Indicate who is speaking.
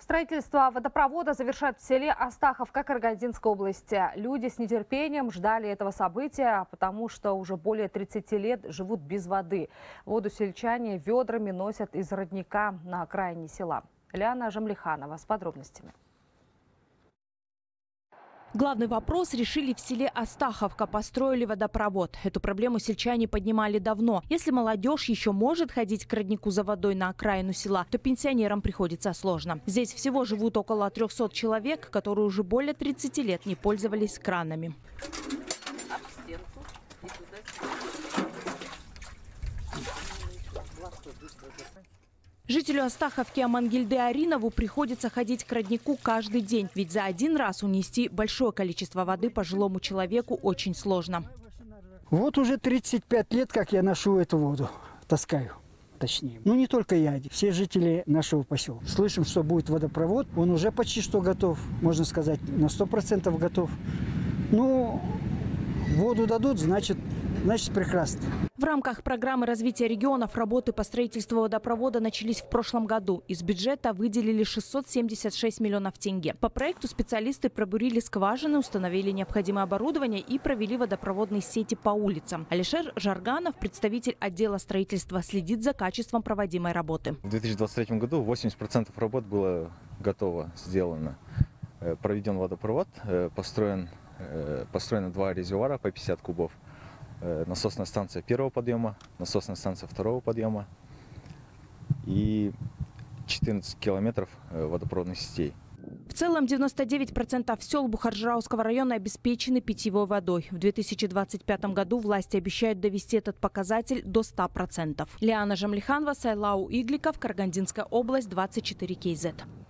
Speaker 1: Строительство водопровода завершают в селе Астаховка Карагандинской области. Люди с нетерпением ждали этого события, потому что уже более 30 лет живут без воды. Воду сельчане ведрами носят из родника на окраине села. Лиана Жамлиханова с подробностями.
Speaker 2: Главный вопрос решили в селе Астаховка. Построили водопровод. Эту проблему сельчане поднимали давно. Если молодежь еще может ходить к роднику за водой на окраину села, то пенсионерам приходится сложно. Здесь всего живут около 300 человек, которые уже более 30 лет не пользовались кранами. Жителю Астаховки Амангельды Аринову приходится ходить к роднику каждый день. Ведь за один раз унести большое количество воды пожилому человеку очень сложно.
Speaker 3: Вот уже 35 лет, как я ношу эту воду. Таскаю, точнее. Ну не только я, все жители нашего поселка. Слышим, что будет водопровод. Он уже почти что готов. Можно сказать, на 100% готов. Ну, воду дадут, значит прекрасно.
Speaker 2: В рамках программы развития регионов работы по строительству водопровода начались в прошлом году. Из бюджета выделили 676 миллионов тенге. По проекту специалисты пробурили скважины, установили необходимое оборудование и провели водопроводные сети по улицам. Алишер Жарганов, представитель отдела строительства, следит за качеством проводимой работы.
Speaker 4: В 2023 году 80% работ было готово, сделано. Проведен водопровод, построены 2 резервуара по 50 кубов. Насосная станция первого подъема, насосная станция второго подъема и 14 километров водопроводных сетей.
Speaker 2: В целом 99% сел Бухаржырауского района обеспечены питьевой водой. В 2025 году власти обещают довести этот показатель до 100%. Лиана Жамлиханова, Сайлау Игликов, Карагандинская область, 24 КЗ.